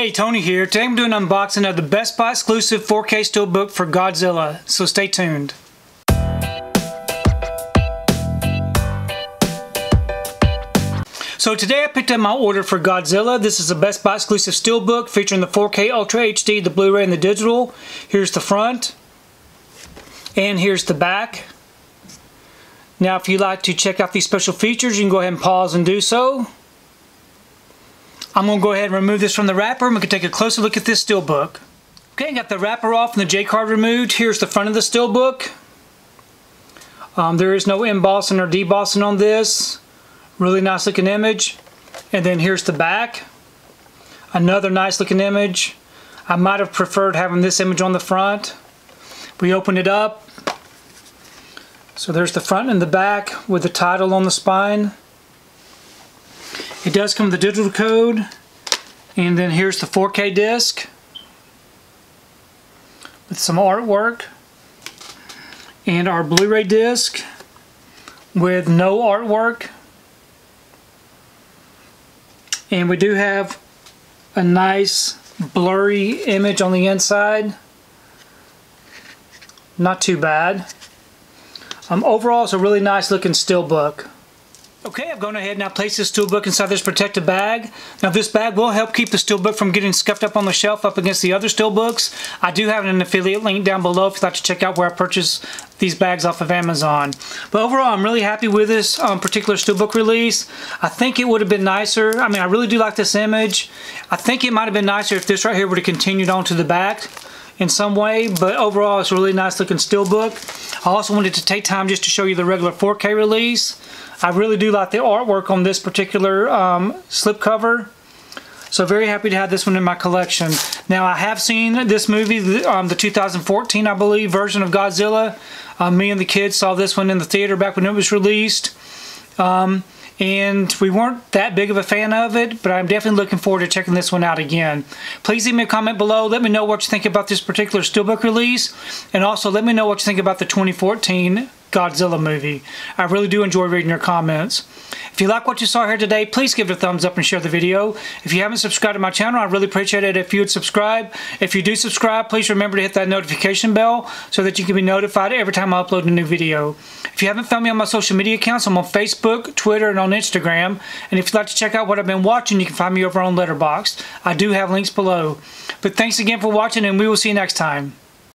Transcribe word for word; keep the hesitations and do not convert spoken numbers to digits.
Hey, Tony here. Today I'm doing an unboxing of the Best Buy exclusive four K Steelbook for Godzilla, so stay tuned. So today I picked up my order for Godzilla. This is a Best Buy exclusive steelbook featuring the four K Ultra H D, the Blu-ray, and the digital. Here's the front, and here's the back. Now if you'd like to check out these special features, you can go ahead and pause and do so. I'm going to go ahead and remove this from the wrapper and we can take a closer look at this steelbook. Okay, got the wrapper off and the J-card removed. Here's the front of the steelbook. Um, there is no embossing or debossing on this. Really nice looking image. And then here's the back. Another nice looking image. I might have preferred having this image on the front. We open it up. So there's the front and the back with the title on the spine. It does come with the digital code, and then here's the four K disc with some artwork, and our Blu-ray disc with no artwork. And we do have a nice blurry image on the inside. Not too bad. Um, overall, it's a really nice looking steelbook. Okay, I've gone ahead and now placed this steelbook inside this protective bag. Now this bag will help keep the steelbook from getting scuffed up on the shelf up against the other steelbooks. I do have an affiliate link down below if you'd like to check out where I purchased these bags off of Amazon. But overall, I'm really happy with this um, particular steelbook release. I think it would have been nicer. I mean, I really do like this image. I think it might have been nicer if this right here would have continued on to the back in some way, but overall it's a really nice looking steelbook. I also wanted to take time just to show you the regular four K release. I really do like the artwork on this particular um, slipcover. So very happy to have this one in my collection. Now I have seen this movie, the, um, the two thousand fourteen I believe version of Godzilla. Um, me and the kids saw this one in the theater back when it was released. Um, and we weren't that big of a fan of it, but I'm definitely looking forward to checking this one out again. Please leave me a comment below. Let me know what you think about this particular steelbook release, and also let me know what you think about the twenty fourteen Godzilla movie. I really do enjoy reading your comments. If you like what you saw here today, please give it a thumbs up and share the video. If you haven't subscribed to my channel, I'd really appreciate it if you would subscribe. If you do subscribe, please remember to hit that notification bell so that you can be notified every time I upload a new video. If you haven't found me on my social media accounts, I'm on Facebook, Twitter, and on Instagram. And if you'd like to check out what I've been watching, you can find me over on Letterboxd. I do have links below. But thanks again for watching, and we will see you next time.